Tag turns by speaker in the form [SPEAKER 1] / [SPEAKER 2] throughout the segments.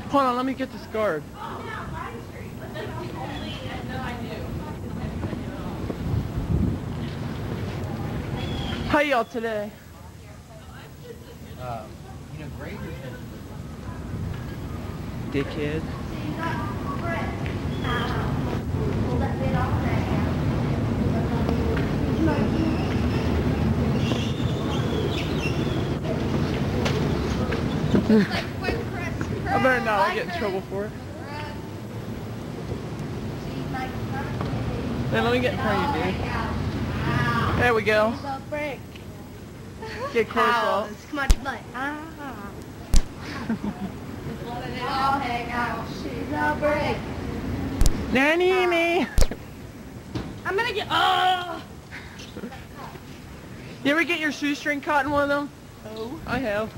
[SPEAKER 1] Hold on, let me get this guard. How y'all today?
[SPEAKER 2] You know, great.
[SPEAKER 1] Dickhead. I better not, I'll get in trouble for it. Man, let me get in front of you, dude. There we go. Get close off.
[SPEAKER 3] Come on, butt. Letting it all hang out. She's a brick.
[SPEAKER 1] Nanny me.
[SPEAKER 3] I'm gonna get. Oh!
[SPEAKER 1] You ever get your shoestring caught in one of them? Oh, I have.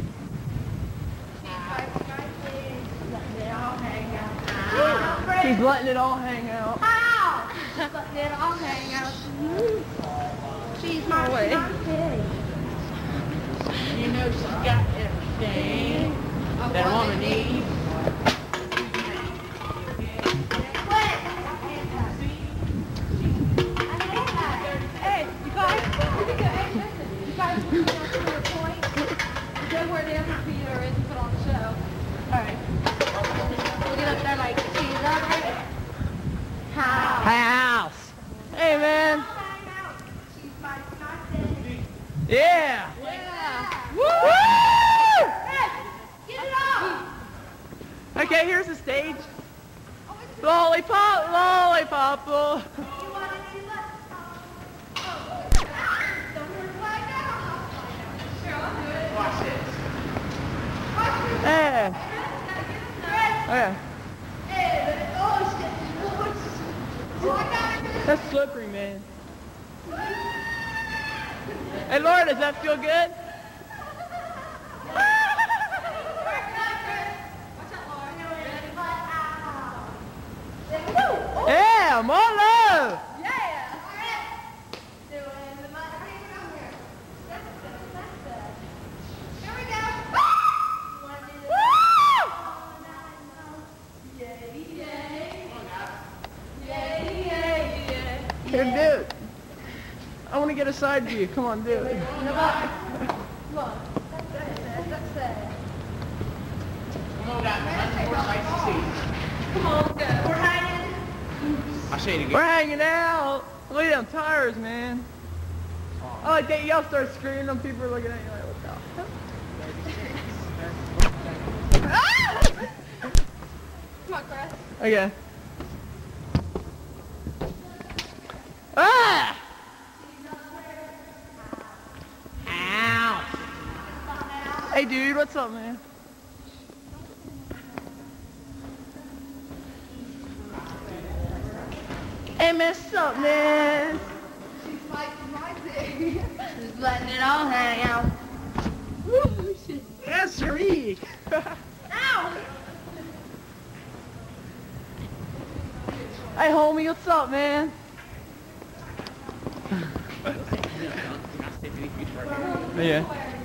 [SPEAKER 1] He's letting it all hang out.
[SPEAKER 3] Ow! She's letting it all hang out. She's my kitty.
[SPEAKER 2] You know she's got everything that a woman needs.
[SPEAKER 3] Hey, you guys, to your point, go where the amphitheater is and put on the show. Alright. We'll get up there like, she's up there.
[SPEAKER 1] House. Hey, man.
[SPEAKER 3] She's my kitty.
[SPEAKER 1] Yeah.
[SPEAKER 3] Yeah.
[SPEAKER 1] Woo!
[SPEAKER 3] Hey, get it off!
[SPEAKER 1] Okay, here's the stage. Lollipop, lollipop.
[SPEAKER 3] You want to do that? Don't hurt the flag now. Here, I'll do it.
[SPEAKER 2] Watch this.
[SPEAKER 1] Yeah. Okay. That's slippery, man. Hey, Laura, does that feel good? Yeah, more love. Here, do it. I want to get a side view. Come on, do it.
[SPEAKER 3] Come on,
[SPEAKER 2] Come on, guys. More sights to see.
[SPEAKER 3] Come on, go. We're hanging.
[SPEAKER 2] I'll show you it again.
[SPEAKER 1] We're hanging out. Look at them tires, man. I like that y'all start screaming and people are looking at you like, what the hell?
[SPEAKER 3] Come on, Chris.
[SPEAKER 1] Okay. Ah! Ow! Hey, dude, what's up, man? Hey, man, what's up, man?
[SPEAKER 3] She's fighting my thing. She's letting it all hang out. Woo!
[SPEAKER 1] Yes, sirree.
[SPEAKER 3] Ow!
[SPEAKER 1] Hey, homie, what's up, man? Yeah.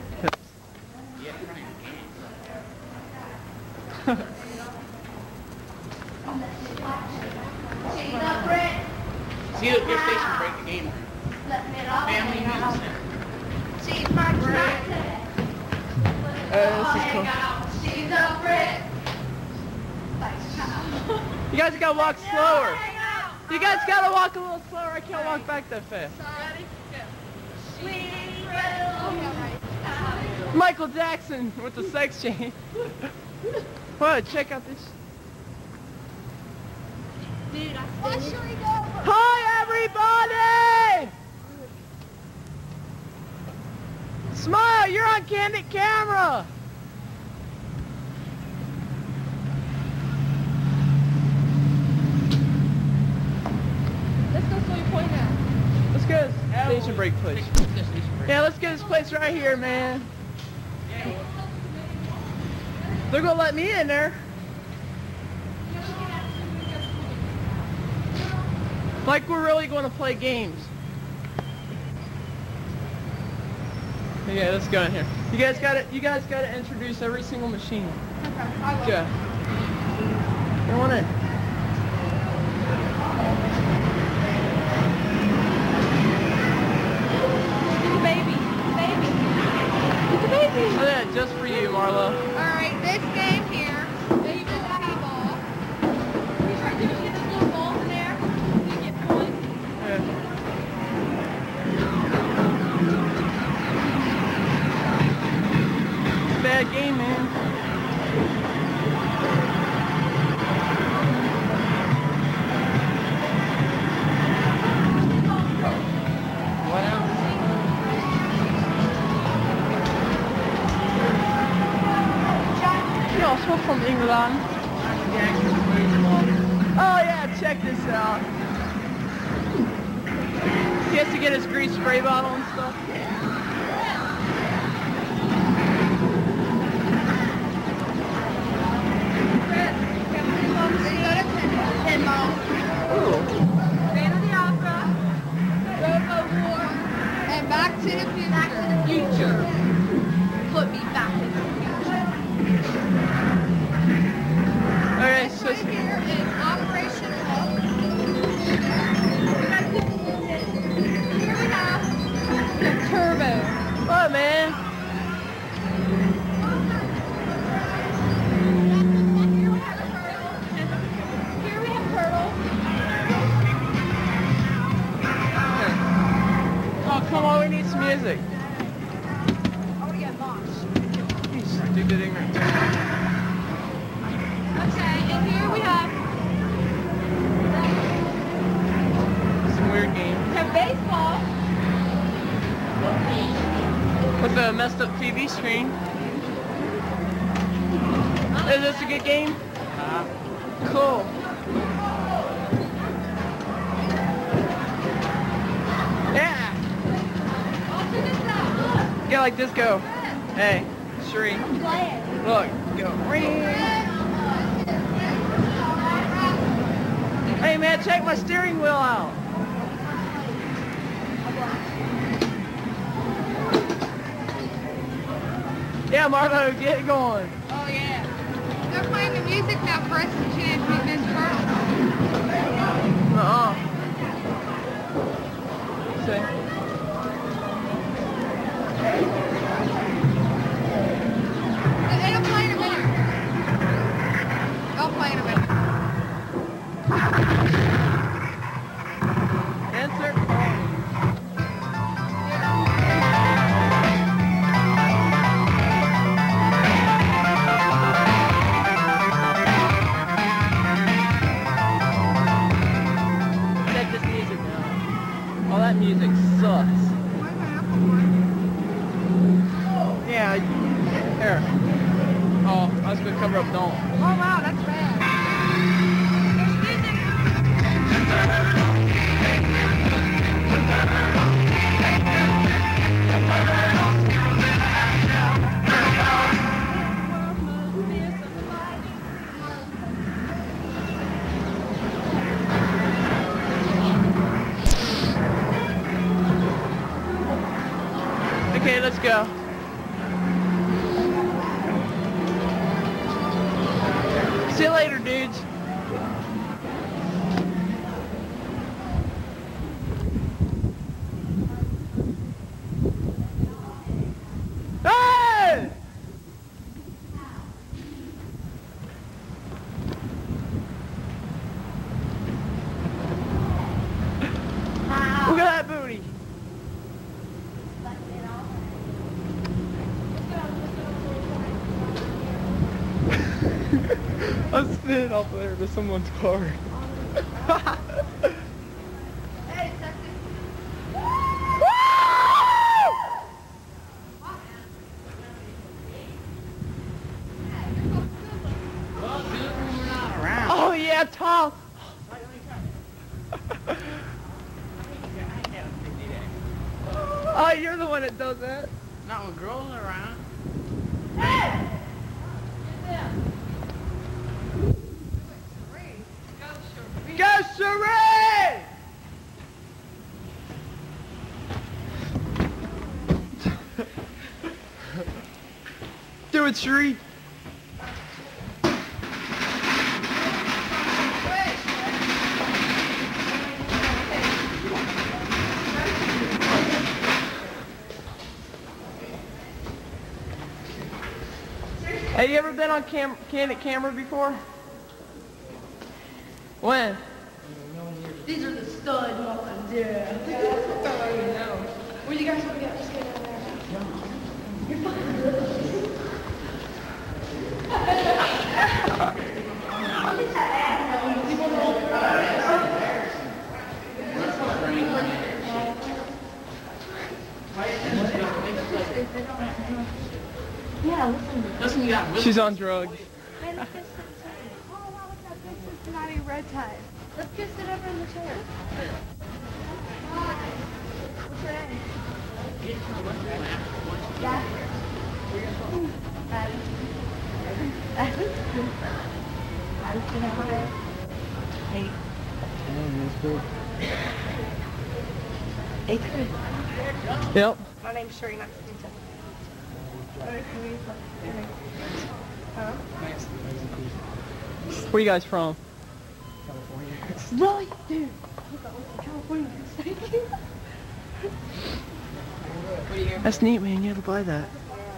[SPEAKER 3] She's a brick.
[SPEAKER 2] See the your station break the game.
[SPEAKER 3] Letting it all
[SPEAKER 2] Family
[SPEAKER 3] hang out.
[SPEAKER 2] music.
[SPEAKER 3] She's my brick.
[SPEAKER 1] This is cool.
[SPEAKER 3] She's a brick.
[SPEAKER 1] You guys gotta walk slower. You guys gotta walk a little slower. I can't walk back that fast.
[SPEAKER 3] Ready? Go.
[SPEAKER 1] Michael Jackson with the sex change. What? Check out this.
[SPEAKER 3] Dude, I see you.
[SPEAKER 1] Hi, everybody! Smile, you're on candid camera.
[SPEAKER 3] Let's go slow your point now.
[SPEAKER 1] Let's go to the station break place. Yeah, let's get this place right here, man. They're gonna let me in there. Like we're really going to play games. Yeah, let's go in here. You guys gotta introduce every single machine.
[SPEAKER 3] Okay, I will.
[SPEAKER 1] Go. I want it.
[SPEAKER 3] It's a baby. Baby. It's a baby.
[SPEAKER 1] Oh yeah, just for you, Marlo.
[SPEAKER 3] Alright, this game here, you just have a ball. You start to get those little balls in there. You get points.
[SPEAKER 1] Yeah. Bad game, man. What else? You're also from England. Oh yeah, check this out. He has to get his grease spray bottle and stuff.
[SPEAKER 3] Back to the future. Back to the future. Put me back in the future.
[SPEAKER 1] Okay,
[SPEAKER 3] This
[SPEAKER 1] so
[SPEAKER 3] right here is Operation Hook. Here we have the turbo.
[SPEAKER 1] what, man?
[SPEAKER 3] Here we have turtle.
[SPEAKER 1] Oh, come on, we need some music.
[SPEAKER 3] I want to get launched.
[SPEAKER 1] You stupid ignorant.
[SPEAKER 3] Okay, and here we have
[SPEAKER 1] Some weird game.
[SPEAKER 3] baseball.
[SPEAKER 1] With a messed up TV screen. Is this a good game? Cool. Yeah. Get like this, go. Hey, Sheree. Look, go. Hey man, check my steering wheel out. Yeah, Marlo, get going.
[SPEAKER 3] Oh yeah. They're playing the music now for us to chant Miss Turtle.
[SPEAKER 1] See?
[SPEAKER 3] It'll play in a minute. I'll play in a minute.
[SPEAKER 1] Answer call. Check this music out. Oh, that music sucks. Yeah, here. Oh, I was gonna cover up Don't.
[SPEAKER 3] Oh wow, that's bad. There's music.
[SPEAKER 1] Okay, let's go. See you later, dudes. Hey! Look at that booty. I'm spinning off there to someone's car.
[SPEAKER 3] Hey, sexy.
[SPEAKER 1] Oh yeah, Tom. Oh, you're the one that does that.
[SPEAKER 2] Not when girls are around.
[SPEAKER 1] Go, Sheree! do it, Sheree. Have you ever been on candid camera before? When?
[SPEAKER 3] These are the stud ones, yeah. Where you guys want to go? Just get down there. You're fine. Yeah, listen.
[SPEAKER 1] She's on drugs.
[SPEAKER 3] Hey, let's get oh, wow, look at that big Cincinnati red tie. Let's get sit over in the chair. What's your name? Jasper. Addy. Addison, how are you? Hey. Eighth grade.
[SPEAKER 1] Yep.
[SPEAKER 3] My name's Sheree, not Cincy. Huh?
[SPEAKER 1] Where you guys from?
[SPEAKER 3] Really? Dude. California.
[SPEAKER 1] That's neat, man. You had to buy that.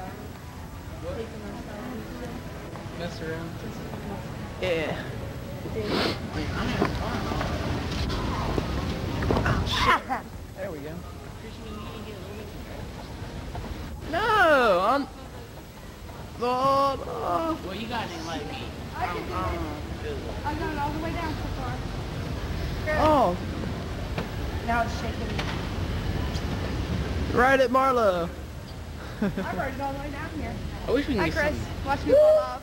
[SPEAKER 1] Mess around. Yeah. Oh, shit. There we go. No, I'm. Oh, no.
[SPEAKER 2] Well, you guys didn't like me.
[SPEAKER 3] I can do it. I've done it all the way down so far.
[SPEAKER 1] Oh,
[SPEAKER 3] Now it's shaking.
[SPEAKER 1] right at Marlo.
[SPEAKER 3] I've rode it all the way down here.
[SPEAKER 2] I wish we knew
[SPEAKER 3] Hi, Chris.
[SPEAKER 2] something.
[SPEAKER 3] Watch me fall off.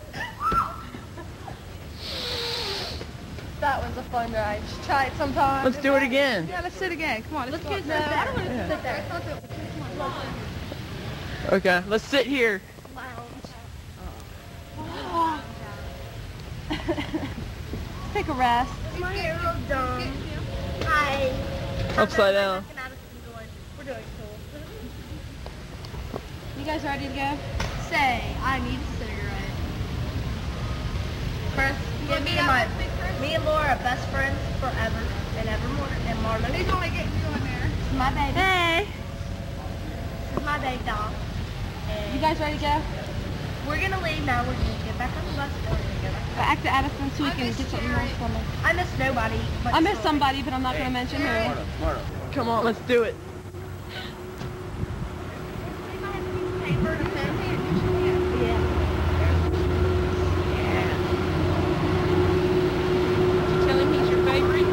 [SPEAKER 3] That was a fun ride. Just try it sometime.
[SPEAKER 1] Let's do it again.
[SPEAKER 3] Yeah, let's sit again. Come on, let's go. No, I don't want to sit there.
[SPEAKER 1] Okay, let's sit here.
[SPEAKER 3] Oh. Take a rest.
[SPEAKER 4] My hair real dumb. Hi.
[SPEAKER 1] Upside down.
[SPEAKER 4] We're doing cool.
[SPEAKER 3] You guys ready to go? Say, I need a cigarette.
[SPEAKER 4] Chris, yeah, me and Laura are best friends forever and evermore. And Marlo.
[SPEAKER 3] Who's gonna get you in there?
[SPEAKER 4] This is my baby.
[SPEAKER 3] Hey.
[SPEAKER 4] This is my baby doll.
[SPEAKER 3] You guys ready to go?
[SPEAKER 4] We're gonna leave now. We're gonna get back on the bus. And we're gonna go back.
[SPEAKER 3] Back to Addison so we can get something nice for me.
[SPEAKER 4] I miss nobody. But
[SPEAKER 3] I miss somebody, but I'm not gonna mention who.
[SPEAKER 1] Come on, let's do it.
[SPEAKER 4] Paper to pen.
[SPEAKER 3] Yeah.
[SPEAKER 2] Telling me he's your favorite?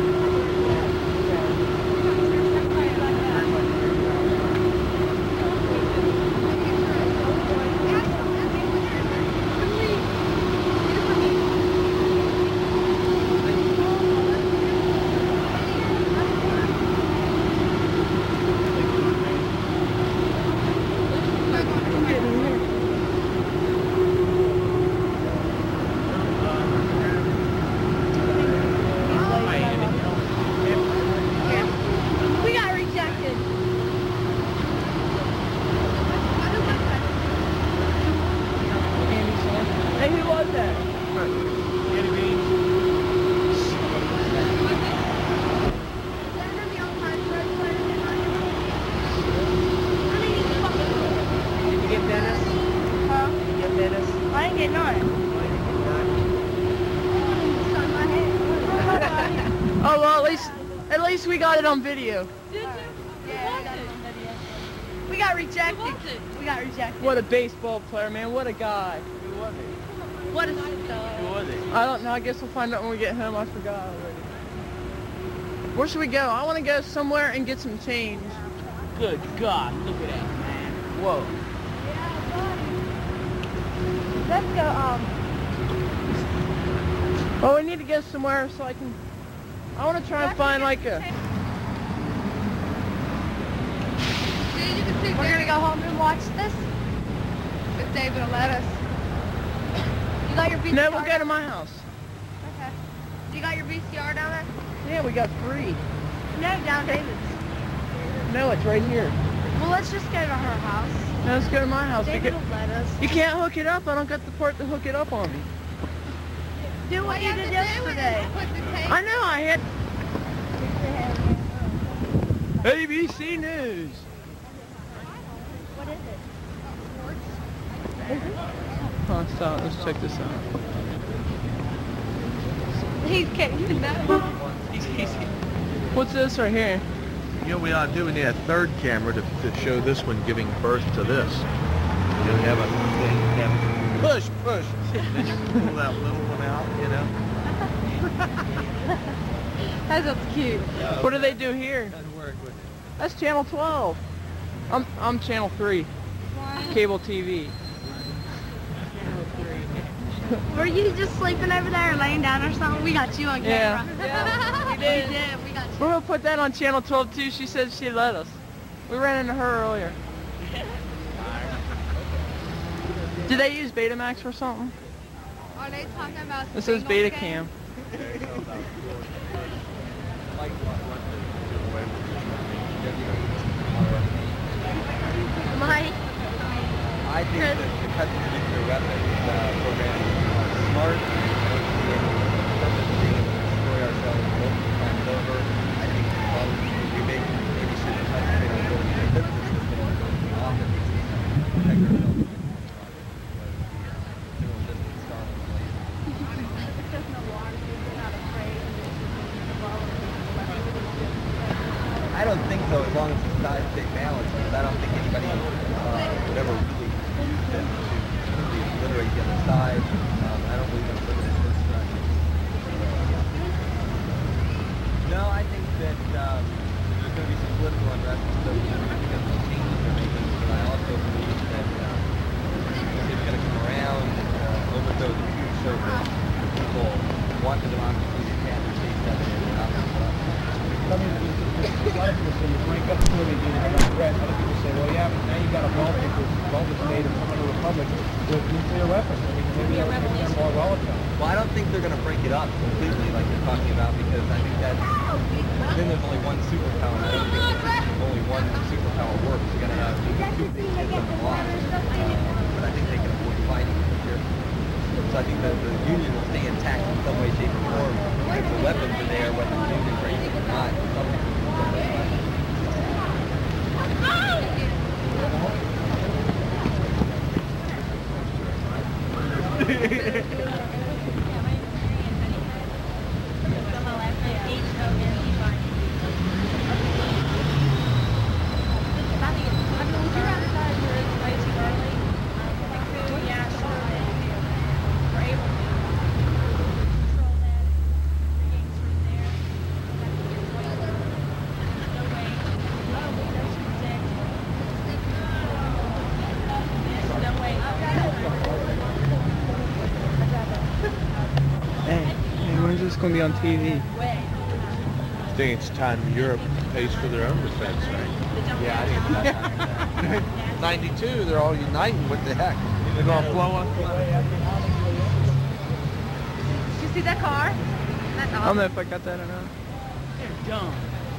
[SPEAKER 3] We got rejected.
[SPEAKER 1] Hey, who was that? Did you get Dennis?
[SPEAKER 3] Huh?
[SPEAKER 1] Did you get Dennis?
[SPEAKER 3] I ain't getting on it.
[SPEAKER 1] Oh well, at least we got it on video.
[SPEAKER 3] Did you? Yeah, we got it on video. We got rejected. We got rejected.
[SPEAKER 1] What a baseball player, man! What a guy.
[SPEAKER 2] Who was it?
[SPEAKER 3] What a stud.
[SPEAKER 2] Who was it?
[SPEAKER 1] I don't know. I guess we'll find out when we get home. I forgot already. Where should we go? I want to go somewhere and get some change.
[SPEAKER 2] Good God, look at that, man.
[SPEAKER 1] Whoa.
[SPEAKER 3] Let's go,
[SPEAKER 1] Well, we need to go somewhere so I can. I want to try and find like a.
[SPEAKER 3] we're gonna go home and watch this. If David will let us. You got your VCR?
[SPEAKER 1] No, we'll go to my house.
[SPEAKER 3] Okay. You got your VCR down there?
[SPEAKER 1] Yeah, we got 3.
[SPEAKER 3] No, down David's.
[SPEAKER 1] No, it's right here.
[SPEAKER 3] Well, let's just go to her house.
[SPEAKER 1] Now let's go to my house.
[SPEAKER 4] David will let us.
[SPEAKER 1] You can't hook it up. I don't got the part to hook it up on me.
[SPEAKER 4] Do what you did yesterday.
[SPEAKER 1] I know, I had... ABC News.
[SPEAKER 4] What is it?
[SPEAKER 1] Oh, stop. Let's check this out.
[SPEAKER 4] He's catching that.
[SPEAKER 1] What's this right here?
[SPEAKER 5] You know, we need a third camera to show this one giving birth to this. You know, have a thing, push. Then you can pull that little one out, you know.
[SPEAKER 3] That's cute.
[SPEAKER 1] What do they do here? That's channel 12. I'm channel 3. Cable TV.
[SPEAKER 4] Were you just sleeping over there or laying down or something? We got you on camera.
[SPEAKER 3] Yeah,
[SPEAKER 4] we did. We got you.
[SPEAKER 1] We're gonna put that on channel 12 too. She said she'd let us. We ran into her earlier. Did they use Betamax for something?
[SPEAKER 3] Are they talking about
[SPEAKER 1] This is
[SPEAKER 3] single
[SPEAKER 1] Betacam.
[SPEAKER 3] game?
[SPEAKER 4] Mike.
[SPEAKER 6] I think that the custom nuclear weapons program is smart. I don't see any purpose in being able to destroy ourselves multiple times over. I think we maybe should concentrate on building a defensive system and building the offensive system to protect ourselves against civil distance starting
[SPEAKER 4] There's no water, you're not afraid.
[SPEAKER 6] I don't think so, as long as the sides stay balanced, because I don't think anybody would ever really use them to completely obliterate the other side. I don't believe in limited destruction. No, I think that there's going to be some political unrest associated because of the changes they're making, but I also believe that it's going to come around and overthrow the huge circle where people want the democracy, they can't chase that in and out.
[SPEAKER 7] A lot of people say you break up before they do the threat. Other people say, well, yeah, but now you got a multi state of some other republic with nuclear weapons. I mean, maybe that would make them more volatile.
[SPEAKER 6] Well, I don't think they're going to break it up completely like they're talking about, because I think that then there's only one superpower. I don't think only one superpower works. You're going to have two big hits on the block. But I think they can avoid fighting for sure. So I think that the Union will stay intact in some way, shape, or form. If the weapons are there, whether the Union breaks it or not, something will
[SPEAKER 1] When's this gonna be on TV?
[SPEAKER 5] I think it's time Europe pays for their own defense, right?
[SPEAKER 6] Yeah, I think it's about
[SPEAKER 5] 92, they're all uniting. What the heck? They're gonna blow up.
[SPEAKER 4] Did you see that car? That's
[SPEAKER 1] I don't know if I got that or not.
[SPEAKER 2] They're dumb.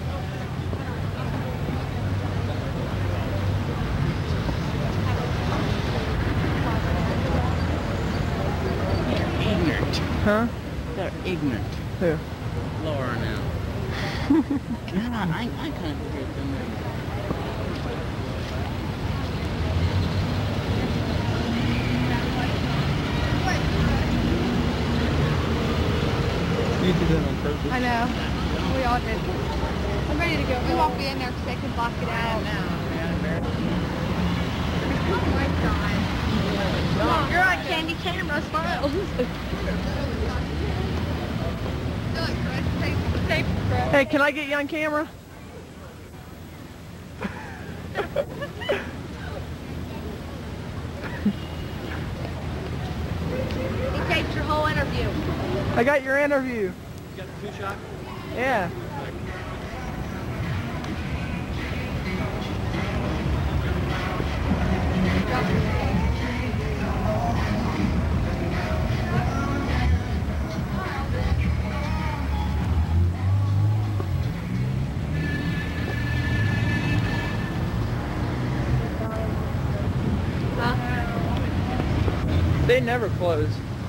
[SPEAKER 2] They're ignorant.
[SPEAKER 1] Huh?
[SPEAKER 2] They're ignorant.
[SPEAKER 1] Who?
[SPEAKER 2] Laura now. God, I can't forget them.
[SPEAKER 1] You did that on purpose.
[SPEAKER 3] I know. We all did. I'm ready to go. We won't be in there because they can block it out. Oh my God.
[SPEAKER 4] You're on candy camera, smile.
[SPEAKER 1] Hey, can I get you on camera?
[SPEAKER 4] He taped your whole interview.
[SPEAKER 1] I got your interview.
[SPEAKER 6] You got the two-shot?
[SPEAKER 1] Yeah. They never close.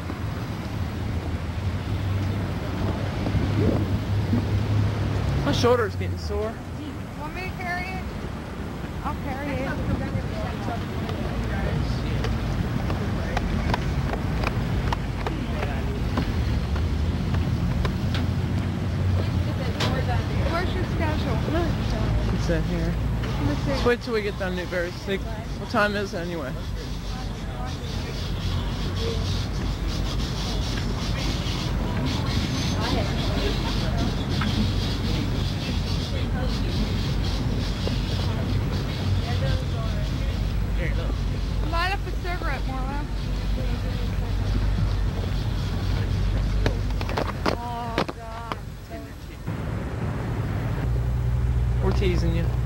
[SPEAKER 1] My shoulder's getting sore.
[SPEAKER 3] Want me to carry it? I'll carry it. Where's your schedule?
[SPEAKER 1] It's in here.
[SPEAKER 3] Let's see.
[SPEAKER 1] Just wait till we get down Newberry. See, what time is it anyway?
[SPEAKER 3] Light up a cigarette, Marlo. Oh, God.
[SPEAKER 1] We're teasing you.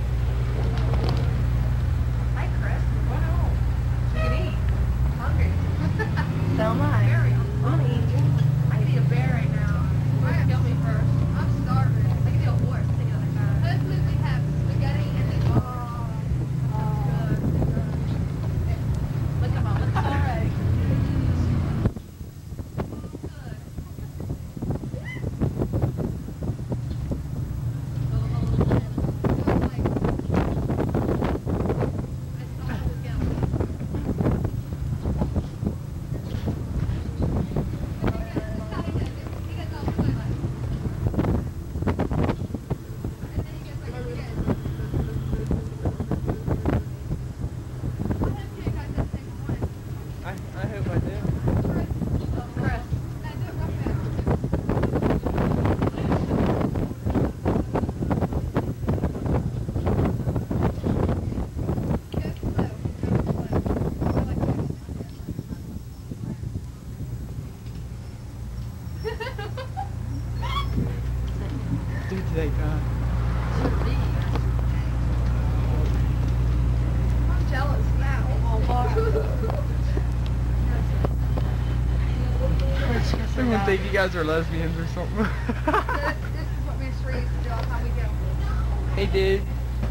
[SPEAKER 4] Hi, Chris.
[SPEAKER 3] Wow.
[SPEAKER 4] You can eat. Hungry. So am I. I'm gonna eat you. I can eat a bear right now. Kill me first. I'm starving. I can eat a horse. Think of that.
[SPEAKER 3] Hopefully we have spaghetti and then
[SPEAKER 4] Good. Look at my lips already.
[SPEAKER 1] I hope I do.
[SPEAKER 4] Chris.
[SPEAKER 1] Do today, God.
[SPEAKER 3] I'm jealous now.
[SPEAKER 1] Everyone think you guys are lesbians or something.
[SPEAKER 3] This is what Mystery used to do all the time we go.
[SPEAKER 1] Hey, dude.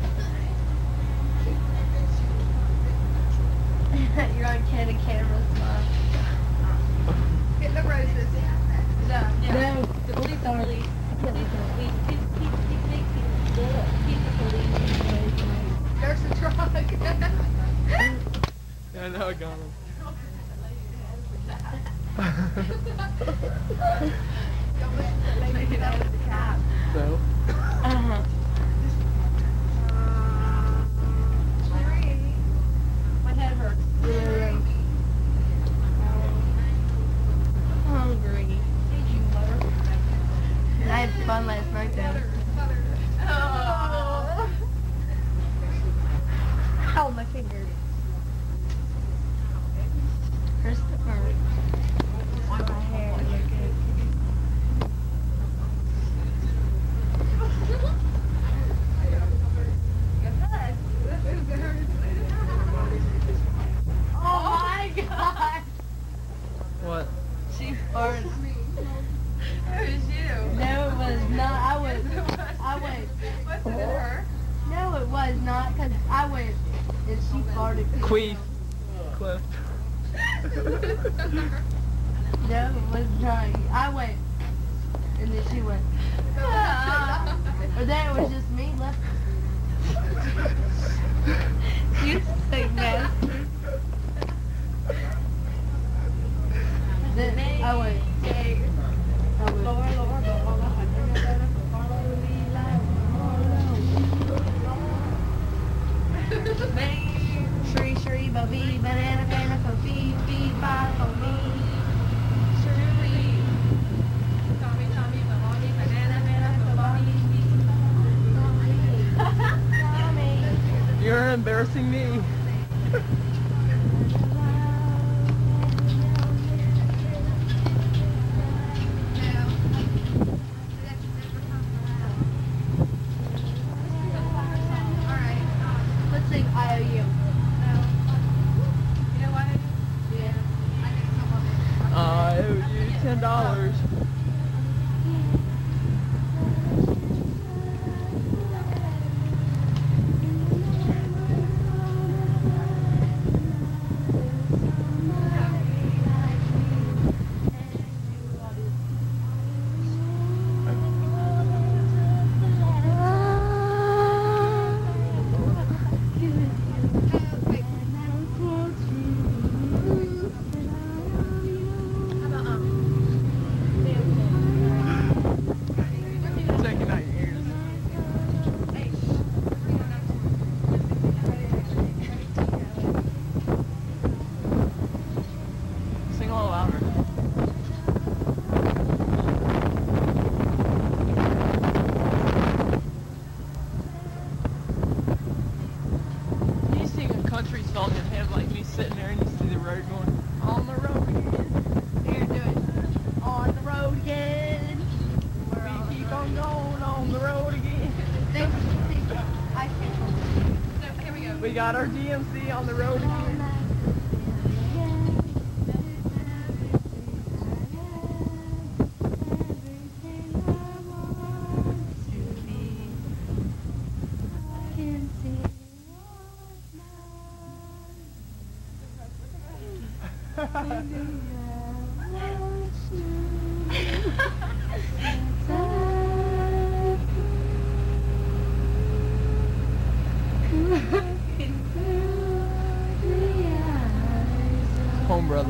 [SPEAKER 4] You're on candid camera.
[SPEAKER 3] Get the roses.
[SPEAKER 4] No. The police are.
[SPEAKER 3] There's the truck.
[SPEAKER 1] Yeah, I know I got him. So?
[SPEAKER 4] Uh-huh. My head hurts. Hungry. I had fun last night though. Oh, my fingers. Christopher. My hair. Oh my God.
[SPEAKER 1] What?
[SPEAKER 4] She farted.
[SPEAKER 3] It was you.
[SPEAKER 4] No, it was not. I went.
[SPEAKER 3] Wasn't it her?
[SPEAKER 4] No, it was not, because I went and she farted.
[SPEAKER 1] Queef. Cliff.
[SPEAKER 4] No, it was not. I went and then she went. Or then it was just me left. You sick bastard. Then I went. Shri Shri Bobby banana banana for fee fee five for me. Shri Tommy Tommy Bobby banana banana for Bobby. Tommy.
[SPEAKER 1] You're embarrassing me.
[SPEAKER 4] Let's sing IOU.
[SPEAKER 1] I owe you $10. got our GMC on the road again. Home, brother.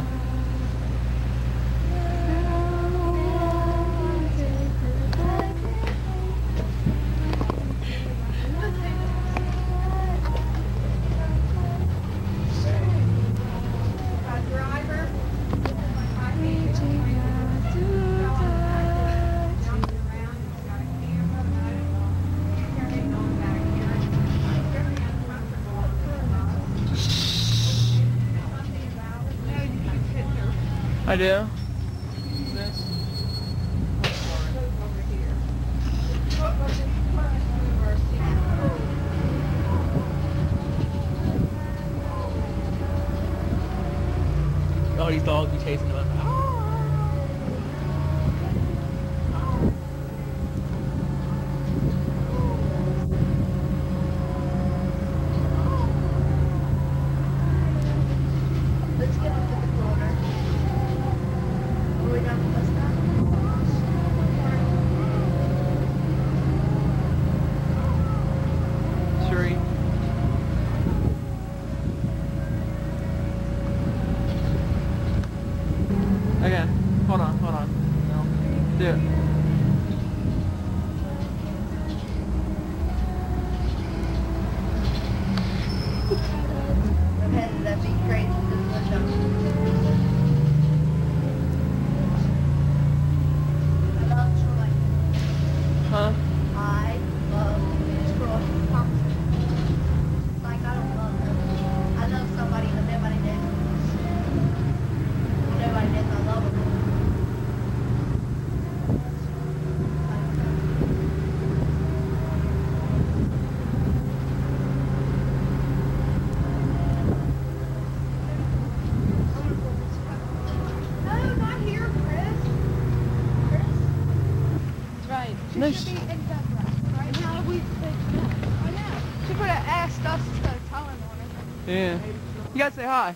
[SPEAKER 1] I do. This. Oh, these dogs be chasing them.
[SPEAKER 3] Let's get up to the corner. Are we down the bus stop?
[SPEAKER 1] Sheree. Okay, hold on. No. Do it.
[SPEAKER 3] Okay, that'd be great. Just look up. I love Troy.
[SPEAKER 1] Huh?
[SPEAKER 3] I love Troy Thompson. Like, I don't love him. I love somebody that nobody did. Nobody did. I love him. No, not here, Chris. Chris?
[SPEAKER 4] Right. She
[SPEAKER 1] No,
[SPEAKER 4] should be in bed rest. Right now we I know. She could have asked us instead of telling on her.
[SPEAKER 1] Yeah. You gotta say hi.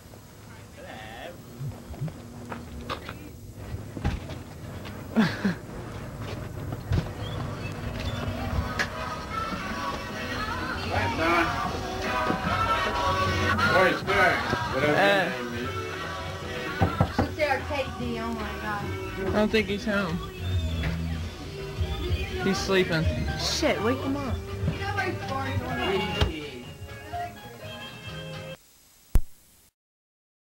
[SPEAKER 8] Where's Derek? Whatever
[SPEAKER 1] Eh.
[SPEAKER 8] your name is.
[SPEAKER 3] Should say our Katie. Oh my God.
[SPEAKER 1] I don't think he's home. He's sleeping.
[SPEAKER 4] Shit, wake him up.
[SPEAKER 3] Nobody's farting on